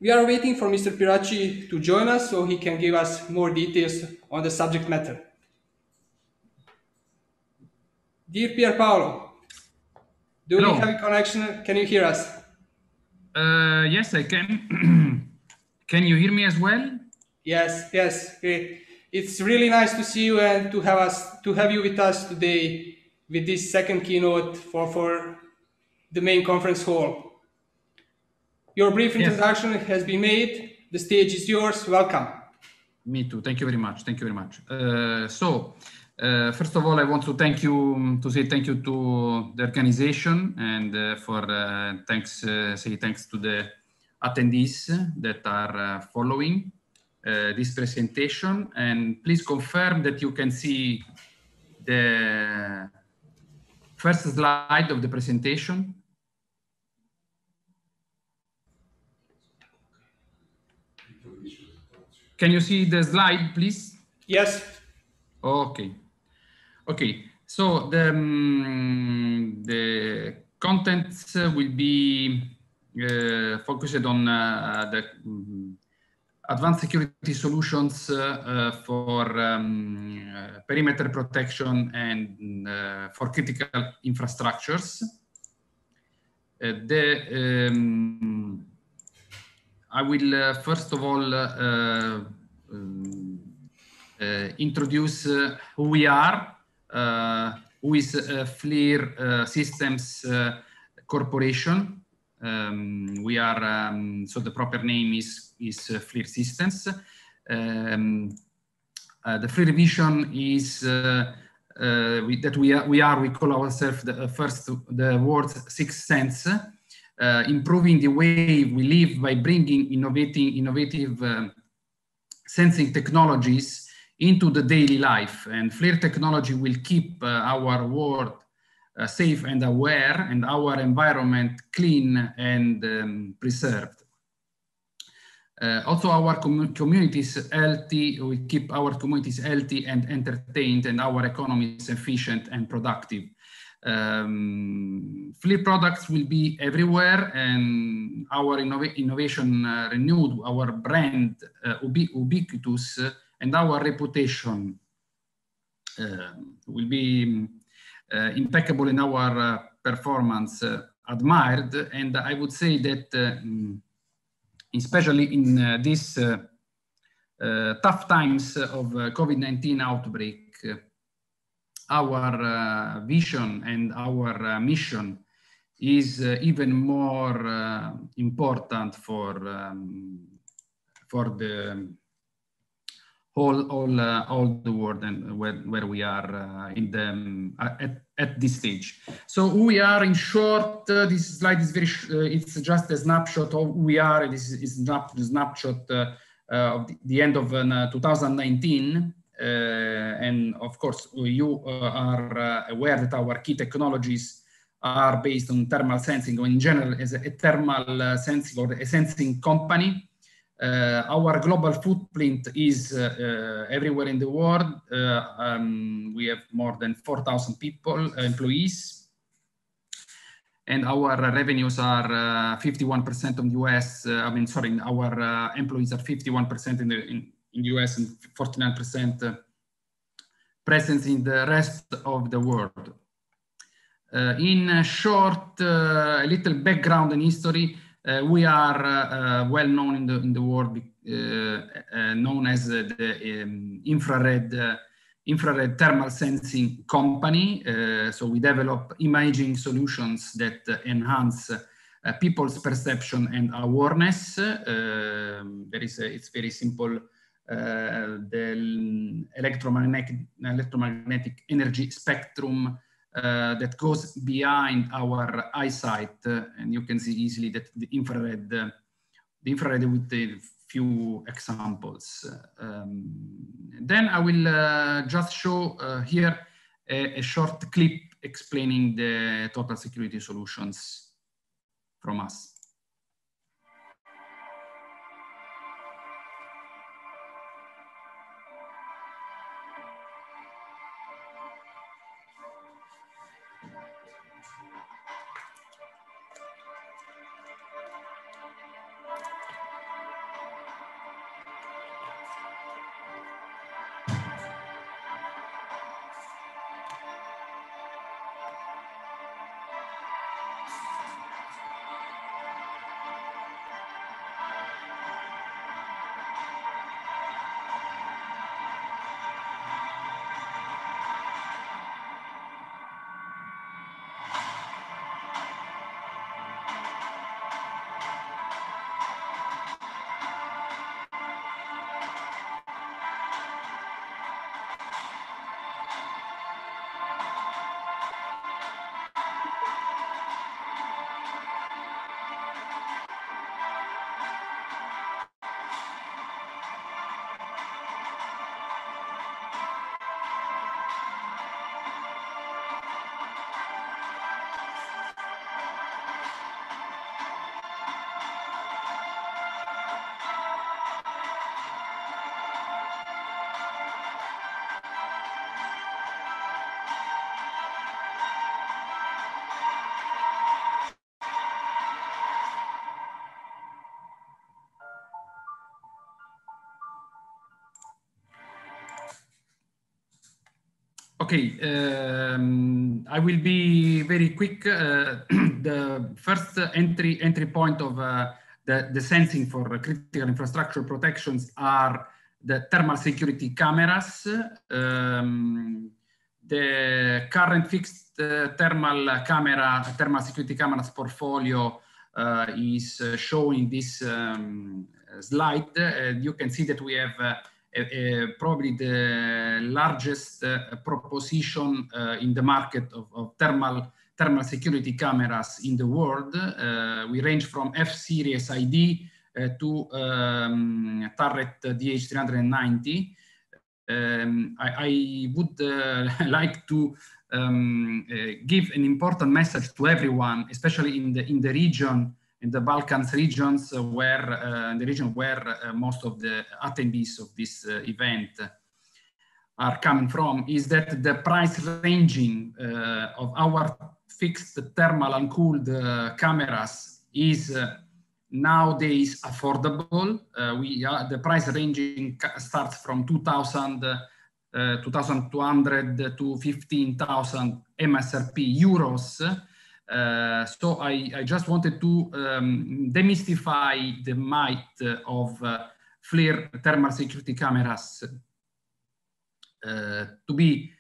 We are waiting for Mr. Piracci to join us so he can give us more details on the subject matter. Dear Pier Paolo, do we have a connection? Can you hear us? Yes, I can. Can you hear me as well? Yes, great. It's really nice to see you and to have you with us today with this second keynote for the main conference hall. Your brief introduction has been made. The stage is yours. Welcome. Me too. Thank you very much. Thank you very much. First of all, I want to say thank you to the organization and say thanks to the attendees that are following this presentation. And please confirm that you can see the first slide of the presentation. Can you see the slide, please? Yes. Okay. So the contents will be focused on the advanced security solutions for perimeter protection and for critical infrastructures. I will first of all introduce who we are, who is FLIR Systems Corporation. We are, so the proper name is FLIR Systems. The FLIR vision is we call ourselves the world's sixth sense, improving the way we live by bringing innovative sensing technologies into the daily life. And FLIR technology will keep our world safe and aware, and our environment clean and preserved. Also, our communities healthy. We keep our communities healthy and entertained, and our economy is efficient and productive. FLIR products will be everywhere, and our innovation renewed, our brand ubiquitous, and our reputation will be impeccable in our performance, admired. And I would say that especially in these tough times of COVID-19 outbreak, our vision and our mission is even more important for the all the world and where we are at this stage. So who we are in short, this slide is it's just a snapshot of who we are. This is a snapshot of the end of 2019. And of course, you are aware that our key technologies are based on thermal sensing, or in general as a thermal sensing or a sensing company. Our global footprint is everywhere in the world. We have more than 4,000 employees. And our revenues are 51% in the US. Our employees are 51% in the US and 49% presence in the rest of the world. In short, a little background and history. We are well known in the world, known as the infrared thermal sensing company. So we develop imaging solutions that enhance people's perception and awareness. It's very simple. The electromagnetic energy spectrum that goes behind our eyesight, and you can see easily that the infrared with a few examples. Then I will just show here a short clip explaining the total security solutions from us. Okay, I will be very quick. The first entry point of the sensing for critical infrastructure protections are the thermal security cameras. The current fixed thermal security cameras portfolio is showing this slide. You can see that we have probably the largest proposition in the market of thermal security cameras in the world. We range from F-Series ID to Turret DH390. I would like to give an important message to everyone, especially in the region, in the Balkans regions, where most of the attendees of this event are coming from, is that the price ranging of our fixed thermal uncooled cameras is nowadays affordable. The price ranging starts from 2,200 to 15,000 MSRP euros. So I just wanted to demystify the might of FLIR thermal security cameras to be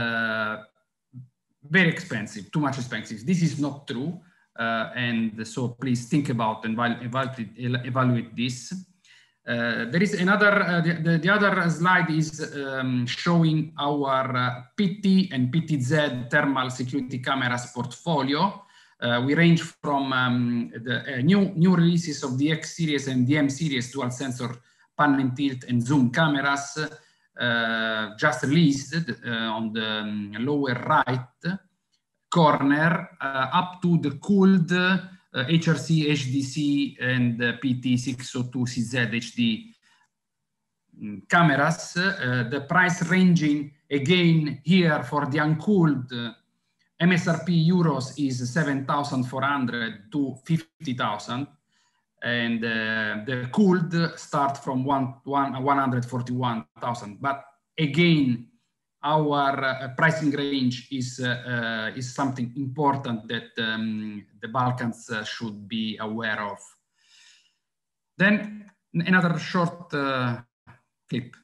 very expensive, too much expensive. This is not true. And so please think about and evaluate this. There is another, the other slide is showing our PT and PTZ thermal security cameras portfolio. We range from the new releases of the X series and the M series dual sensor pan and tilt and zoom cameras just released on the lower right corner up to the cooled HRC, HDC, and PT602CZ HD cameras. The price ranging again here for the uncooled MSRP euros is 7,400 to 50,000, and the cooled start from 141,000. But again, our pricing range is something important that the Balkans should be aware of. Then another short clip.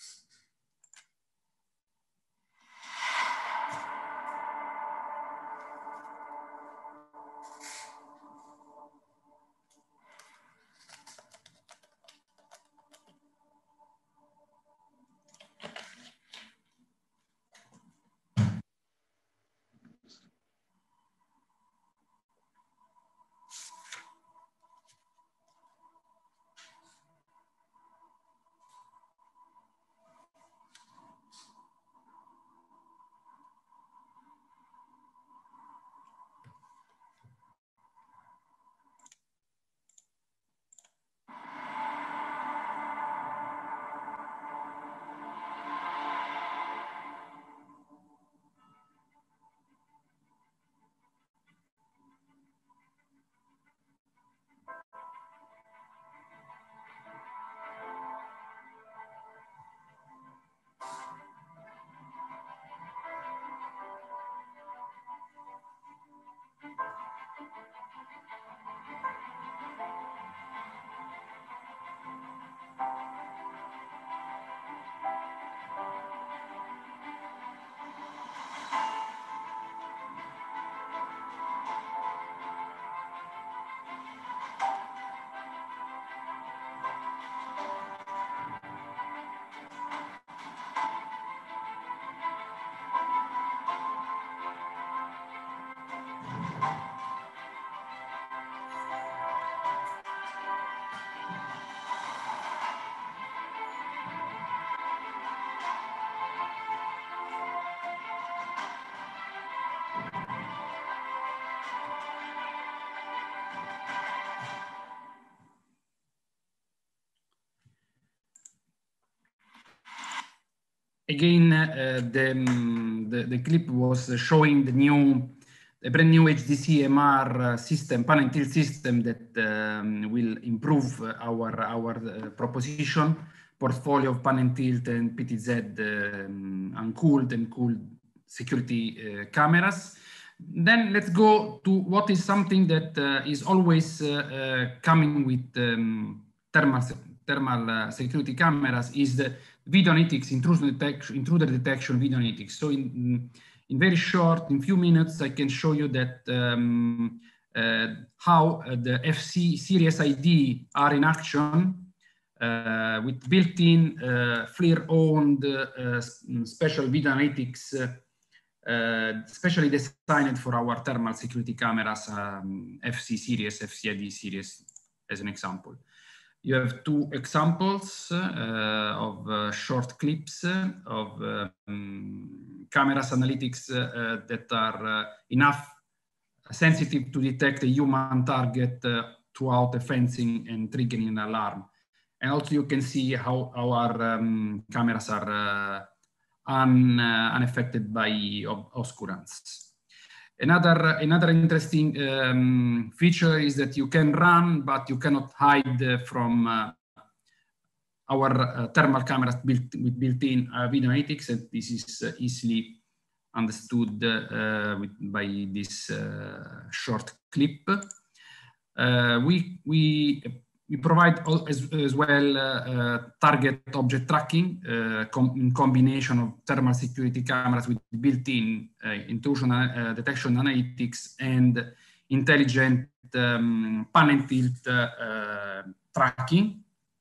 Again, the clip was showing the brand new HDC MR system, pan and tilt system that will improve our proposition portfolio of pan and tilt and PTZ uncooled and cooled security cameras. Then let's go to what is something that is always coming with thermal security cameras is the video analytics, intruder detection video analytics. So in very short, in few minutes, I can show you that how the FC series ID are in action with built-in FLIR-owned special video analytics, specially designed for our thermal security cameras, FC series, FCID series, as an example. You have two examples of short clips of cameras analytics that are enough sensitive to detect a human target throughout the fencing and triggering an alarm. And also you can see how our cameras are unaffected by occurrence. Another interesting feature is that you can run, but you cannot hide from our thermal cameras with built-in video analytics, and this is easily understood by this short clip. We provide as well target object tracking in combination of thermal security cameras with built-in intrusion detection analytics and intelligent pan and tilt tracking.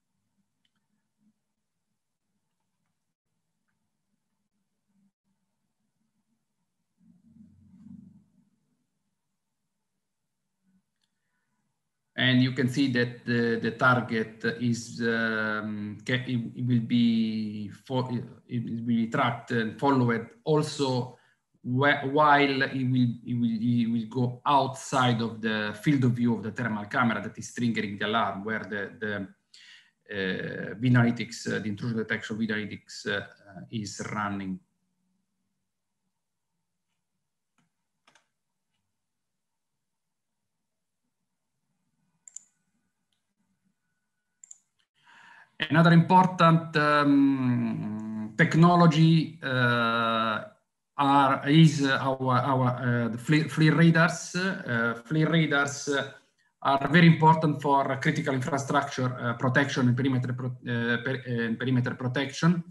And you can see that the target is it will be tracked and followed also while it will go outside of the field of view of the thermal camera that is triggering the alarm, where the video analytics, the intrusion detection video analytics is running. Another important technology is the FLIR radars. FLIR radars are very important for critical infrastructure protection and perimeter protection.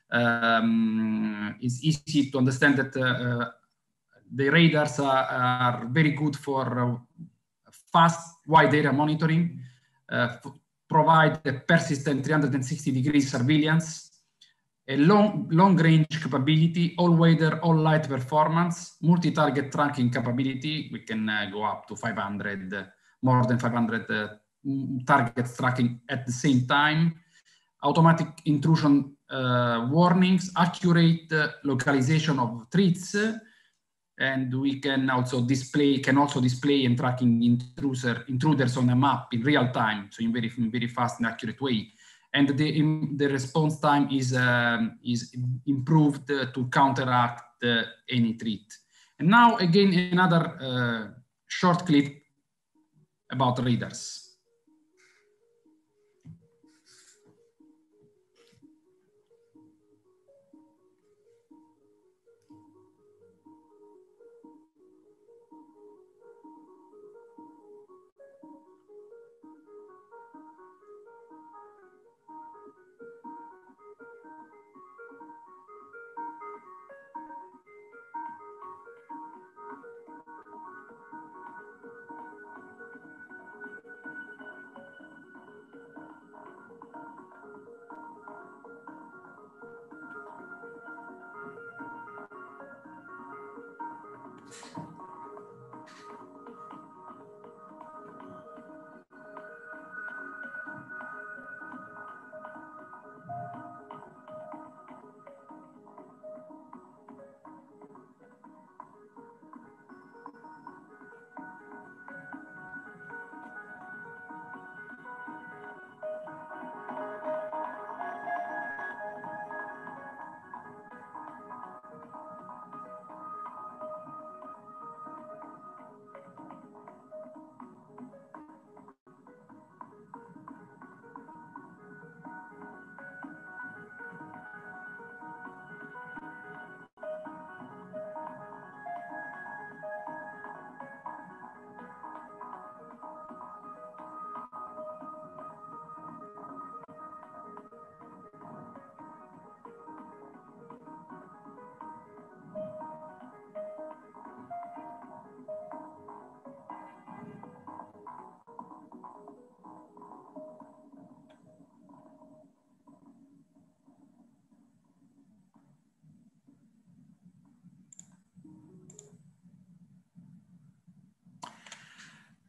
It's easy to understand that the radars are very good for fast wide area monitoring, provide a persistent 360 degrees surveillance, a long range capability, all weather, all light performance, multi-target tracking capability. We can go up to 500, more than 500 targets tracking at the same time, automatic intrusion warnings, accurate localization of threats, and we can also display and tracking intruders on a map in real time, so in very fast and accurate way. And the response time is improved to counteract any threat. And now again another short clip about radars.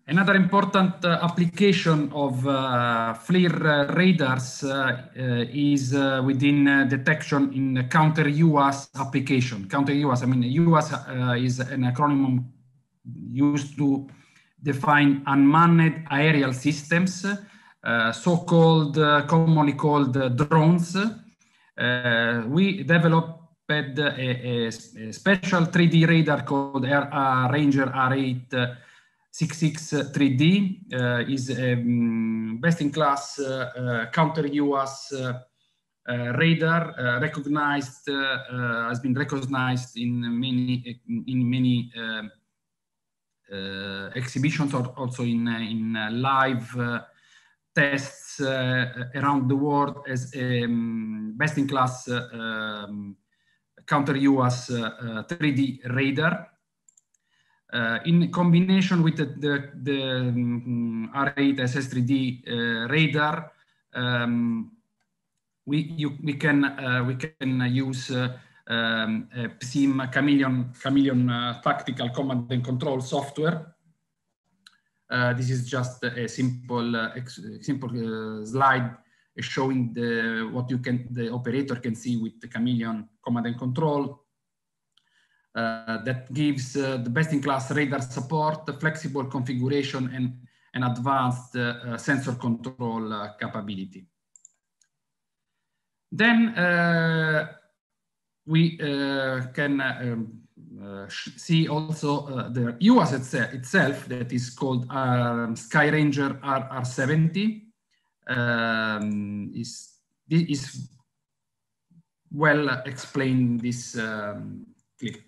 Another important application of FLIR radars is within detection in counter-UAS application. Counter-UAS, I mean, UAS is an acronym used to define unmanned aerial systems, so-called, commonly called drones. We developed a special 3D radar called Ranger R8 66 3D, is a best-in-class counter-UAS radar, recognized, has been recognized in many exhibitions, or also in live tests around the world as a best-in-class counter-UAS 3D radar. In combination with the R8 SS3D radar, we can use PSIM Chameleon tactical command and control software. This is just a simple slide showing what the operator can see with the Chameleon command and control. That gives the best-in-class radar support, flexible configuration, and advanced sensor control capability. Then we can see also the UAS itself, that is called Skyranger RR70. Is well explained in this clip.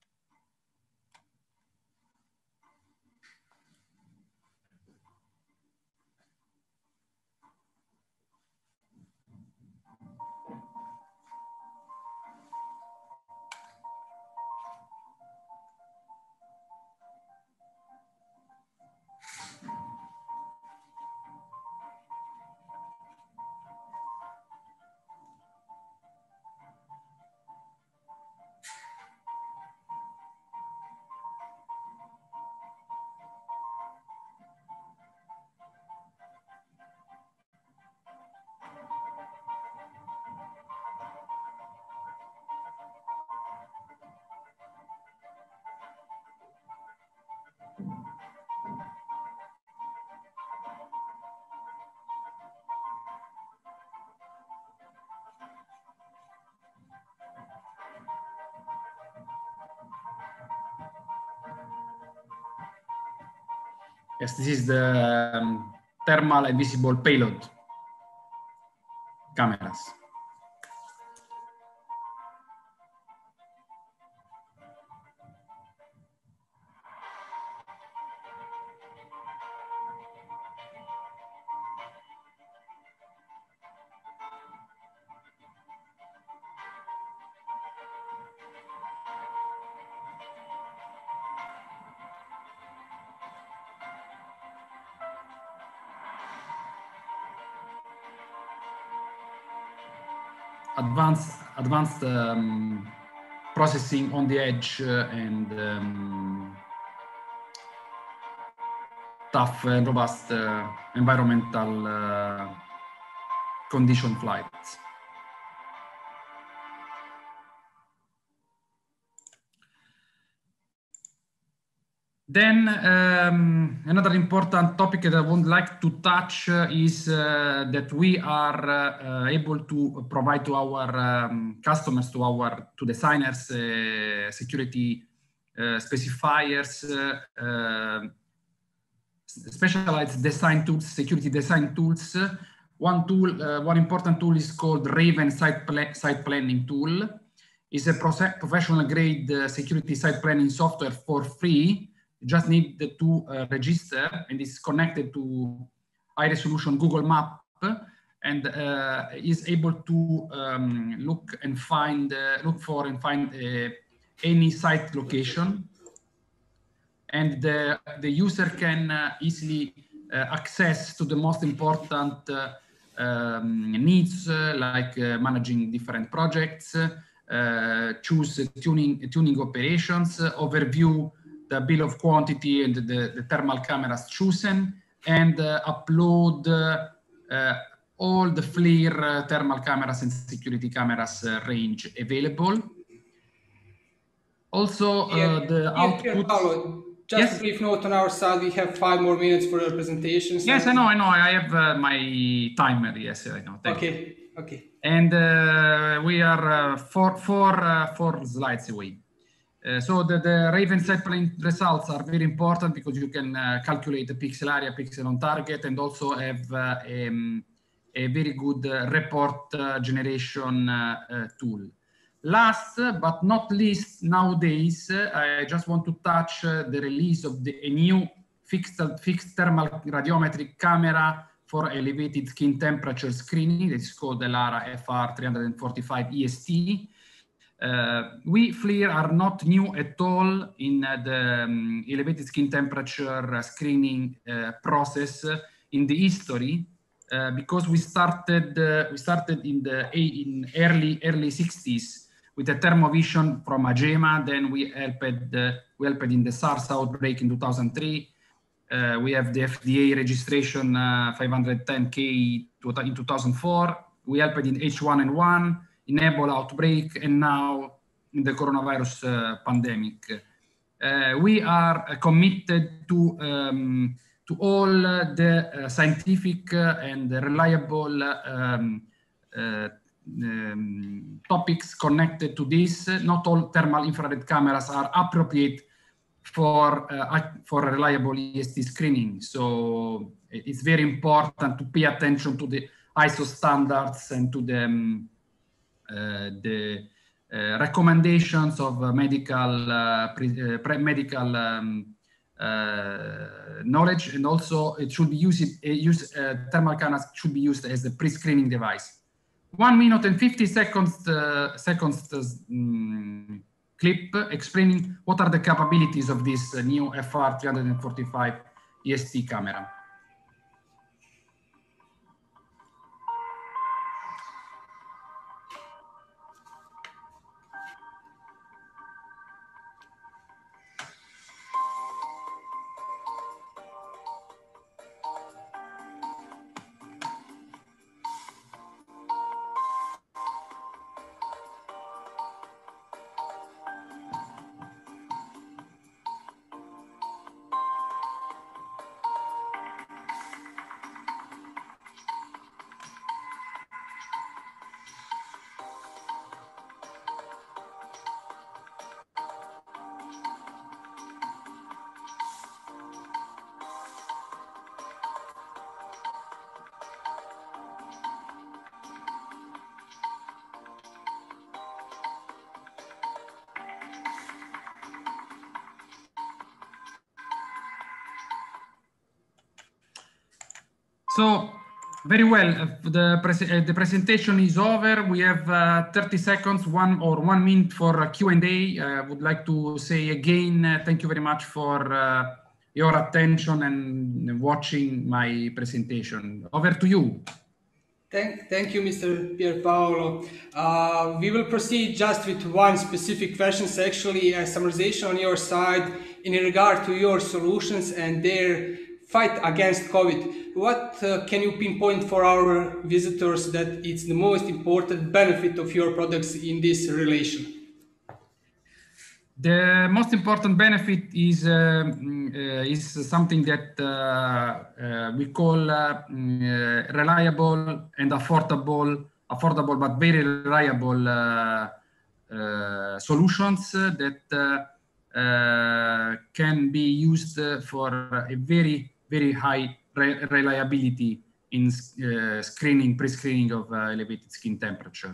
Yes, this is the thermal and visible payload cameras. Advanced processing on the edge and tough and robust environmental condition flights. Then another important topic that I would like to touch is that we are able to provide to our customers, to designers, security specifiers, specialized design tools, security design tools. One important tool is called Raven Site Planning Tool. It's a professional grade security site planning software for free. You just need to register, and it's connected to high resolution Google Map, and is able to look for and find any site location, and the user can easily access to the most important needs, like managing different projects, choose tuning operations, overview the bill of quantity and the thermal cameras chosen, and upload all the FLIR thermal cameras and security cameras range available. Also, the output. Paolo, just a brief note on our side. We have 5 more minutes for your presentations. Yes, I know. I have my timer. Yes, I know. Thank you. Okay. And we are four slides away. So the Raven Zeppelin results are very important because you can calculate the pixel area, pixel on target, and also have a very good report generation tool. Last but not least, nowadays, I just want to touch the release of a new fixed thermal radiometric camera for elevated skin temperature screening. It's called the LARA FR345 EST. We FLIR are not new at all in the elevated skin temperature screening process in the history, because we started in early 60s with a thermovision from AGEMA. Then we helped in the SARS outbreak in 2003. We have the FDA registration 510K in 2004. We helped in H1N1, in Ebola outbreak, and now in the coronavirus pandemic. We are committed to all the scientific and reliable topics connected to this. Not all thermal infrared cameras are appropriate for reliable EST screening. So it's very important to pay attention to the ISO standards and to the recommendations of medical knowledge, and also it should be thermal cameras should be used as a pre-screening device. 1 minute and 50 seconds clip explaining what are the capabilities of this new FR345 EST camera. So very well, the presentation is over. We have 30 seconds, 1 minute for Q&A. I would like to say again, thank you very much for your attention and watching my presentation. Over to you. Thank you, Mr. Pierpaolo. We will proceed just with one specific question, actually a summarization on your side in regard to your solutions and their fight against COVID. What can you pinpoint for our visitors that it's the most important benefit of your products in this relation? The most important benefit is something that we call reliable and affordable but very reliable solutions that can be used for a very high reliability in pre-screening of elevated skin temperature.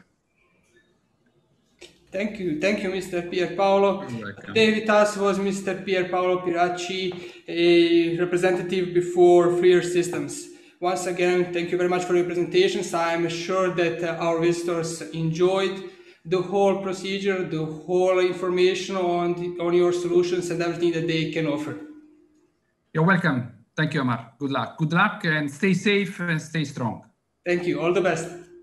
Thank you, Mr. Pierpaolo. Today with us was Mr. Pierpaolo Piracci, a representative before FLIR Systems. Once again, thank you very much for your presentations. I'm sure that our visitors enjoyed the whole procedure, the whole information on your solutions and everything that they can offer. You're welcome. Thank you, Omar. Good luck. Good luck and stay safe and stay strong. Thank you. All the best.